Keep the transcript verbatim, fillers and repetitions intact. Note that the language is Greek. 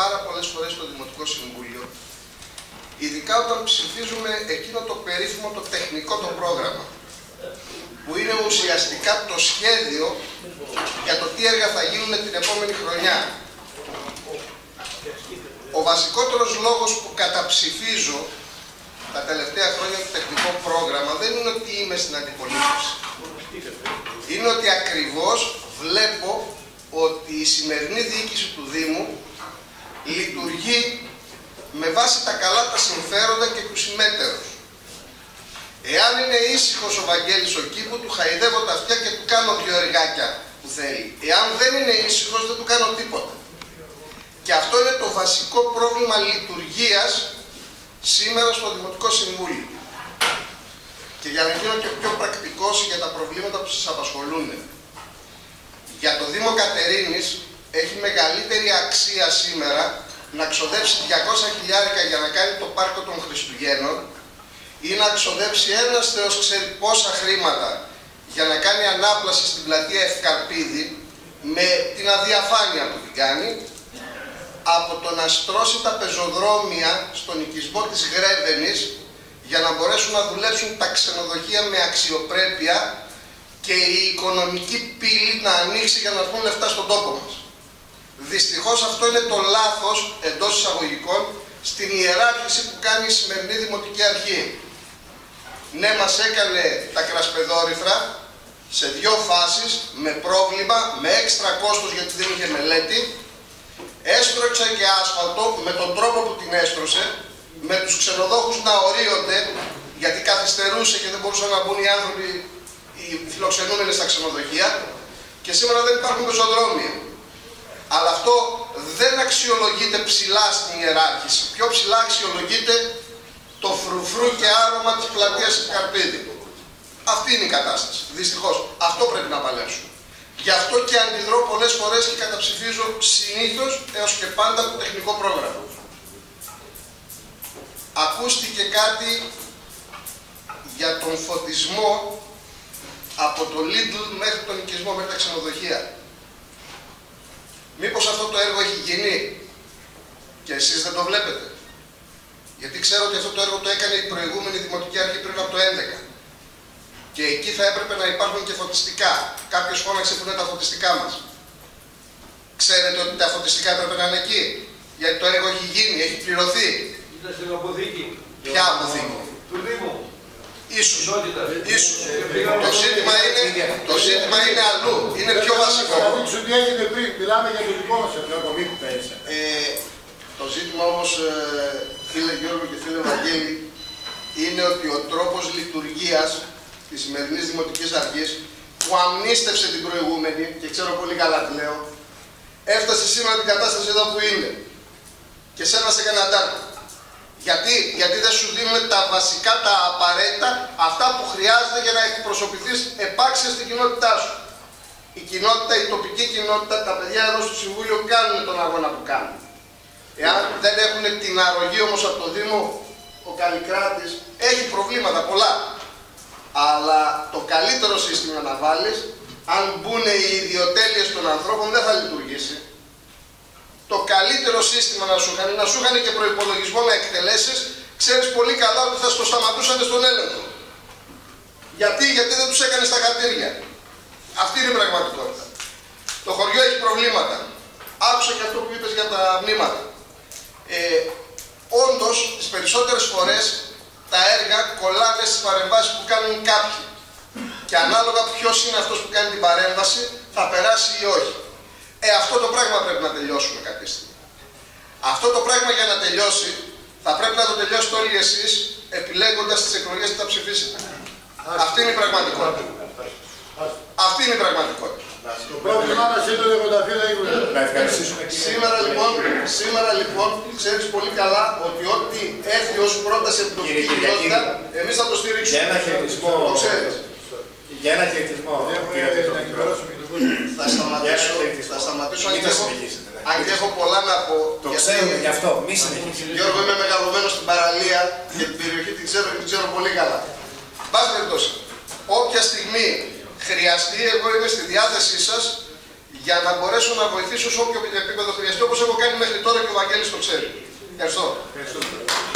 πάρα πολλές φορές στο Δημοτικό Συμβούλιο, ειδικά όταν ψηφίζουμε εκείνο το περίφημο, το τεχνικό το πρόγραμμα, που είναι ουσιαστικά το σχέδιο για το τι έργα θα γίνουν την επόμενη χρονιά. Ο βασικότερος λόγος που καταψηφίζω τα τελευταία χρόνια το τεχνικό πρόγραμμα δεν είναι ότι είμαι στην αντιπολίτευση. Είναι ότι ακριβώς βλέπω ότι η σημερινή διοίκηση του Δήμου λειτουργεί με βάση τα καλά τα συμφέροντα και του συμμέτερους. Εάν είναι ήσυχος ο Βαγγέλης ο κήπου, του χαϊδεύω τα αυτιά και του κάνω δύο εργάκια που θέλει. Εάν δεν είναι ήσυχος, δεν του κάνω τίποτα. Και αυτό είναι το βασικό πρόβλημα λειτουργίας σήμερα στο Δημοτικό Συμβούλιο. Και για να γίνω και πιο πρακτικός για τα προβλήματα που σας απασχολούν. Για το Δήμο Κατερίνης έχει μεγαλύτερη αξία σήμερα να ξοδέψει διακόσια χιλιάρικα για να κάνει το πάρκο των Χριστουγέννων ή να ξοδέψει ένας θεός ξέρει πόσα χρήματα για να κάνει ανάπλαση στην πλατεία Ευκαρπίδη με την αδιαφάνεια που την κάνει, από το να στρώσει τα πεζοδρόμια στον οικισμό της Γρέβενης για να μπορέσουν να δουλέψουν τα ξενοδοχεία με αξιοπρέπεια και η οικονομική πύλη να ανοίξει για να έρθουν λεφτά στον τόπο μας. Δυστυχώς αυτό είναι το λάθος, εντός εισαγωγικών, στην ιεράρχηση που κάνει η σημερινή Δημοτική Αρχή. Ναι, μας έκανε τα κρασπεδόρυθρα σε δύο φάσεις, με πρόβλημα, με έξτρα κόστος γιατί δεν είχε μελέτη, έστρωξε και άσφαλτο με τον τρόπο που την έστρωσε, με τους ξενοδόχους να ορίονται, γιατί καθυστερούσε και δεν μπορούσαν να μπουν οι άνθρωποι, οι φιλοξενούμενοι στα ξενοδοχεία, και σήμερα δεν υπάρχουν πεζοδρόμια. Αλλά αυτό δεν αξιολογείται ψηλά στην ιεράρχηση. Πιο ψηλά αξιολογείται το φρουφρού και άρωμα της πλατείας Ευκαρπίδη. Αυτή είναι η κατάσταση. Δυστυχώς. Αυτό πρέπει να παλέψουμε. Γι' αυτό και αντιδρώ πολλές φορές και καταψηφίζω συνήθως έως και πάντα το τεχνικό πρόγραμμα. Ακούστηκε κάτι για τον φωτισμό από το Lidl μέχρι τον οικισμό, μέχρι τα ξενοδοχεία. Μήπως αυτό το έργο έχει γίνει και εσείς δεν το βλέπετε? Γιατί ξέρω ότι αυτό το έργο το έκανε η προηγούμενη Δημοτική Αρχή πριν από το δύο χιλιάδες έντεκα. Και εκεί θα έπρεπε να υπάρχουν και φωτιστικά. Κάποιος φώναξε που είναι τα φωτιστικά μας. Ξέρετε ότι τα φωτιστικά έπρεπε να είναι εκεί? Γιατί το έργο έχει γίνει, έχει πληρωθεί. Ήταν στην αποθήκη. Ποια αποθήκη? Του Δήμου. Ίσως. Ίσως. Το ζήτημα είναι, το ζήτημα είναι αλλού. Είναι πιο βασικό. Θα δείξω τι έγινε πριν. Μιλάμε για το δικό μας έργο, μην που πέρασε. Το ζήτημα όμως, φίλε Γιώργο και φίλε Βαγγέλη, είναι ότι ο τρόπος λειτουργίας της σημερινής Δημοτικής Αρχής, που αμνίστευσε την προηγούμενη, και ξέρω πολύ καλά τι λέω, έφτασε σήμερα την κατάσταση εδώ που είναι. Και σένα σε έκανε αντάρτη. Γιατί? Γιατί δεν σου δίνουν τα βασικά, τα απαραίτητα, αυτά που χρειάζεται για να εκπροσωπηθείς επάξια στην κοινότητά σου. Η κοινότητα, η τοπική κοινότητα, τα παιδιά εδώ στο Συμβούλιο κάνουν τον αγώνα που κάνουν. Εάν δεν έχουν την αρρωγή όμως από το Δήμο, ο Καλλικράτης έχει προβλήματα πολλά. Αλλά το καλύτερο σύστημα να βάλεις, αν μπουν οι ιδιοτέλειες των ανθρώπων, δεν θα λειτουργήσει. Το καλύτερο σύστημα να σου είχαν, να σου είχαν και προϋπολογισμό να εκτελέσεις, ξέρεις πολύ καλά ότι θα στο σταματούσαν στον έλεγχο. Γιατί, γιατί δεν τους έκανε στα χαρτίρια. Αυτή είναι η πραγματικότητα. Το χωριό έχει προβλήματα. Άκουσα και αυτό που είπες για τα μνήματα. Ε, όντως, τις περισσότερες φορές τα έργα κολλάνε στις παρεμβάσεις που κάνουν κάποιοι. Και ανάλογα ποιος είναι αυτός που κάνει την παρέμβαση, θα περάσει ή όχι. Ε, αυτό το πράγμα πρέπει να τελειώσουμε κάποια στιγμή. Αυτό το πράγμα για να τελειώσει, θα πρέπει να το τελειώσετε όλοι εσείς, επιλέγοντας τις εκλογές που θα ψηφίσετε. Αυτή είναι η πραγματικότητα. Αυτή είναι η πραγματικότητα. Το πρόβλημά μας είναι το λεγονταφύλλα ήμουν. Να ευχαριστήσουμε. Σήμερα λοιπόν, σήμερα λοιπόν, ξέρεις πολύ καλά ότι ό,τι έρθει ως πρόταση από την τοπική κοινότητα, εμείς θα το στηρίξουμε. Για ένα χαιρετισμό. Το ξέρεις. Για ένα χαιρετισμό. Θα σταματήσω, θα σταματήσω αν, μην και έχω, αν και έχω πολλά να πω. Το ξέρουμε γι' αυτό, μη συνεχίσουμε. Γιώργο, είμαι μεγαλωμένος στην παραλία και την περιοχή την ξέρω και την ξέρω πολύ καλά. Πάση περιπτώσει, όποια στιγμή χρειαστεί, εγώ είμαι στη διάθεσή σας για να μπορέσω να βοηθήσω σε όποιο επίπεδο χρειαστεί, όπως έχω κάνει μέχρι τώρα και ο Βαγγέλης το ξέρει. Ευχαριστώ. Ευχαριστώ.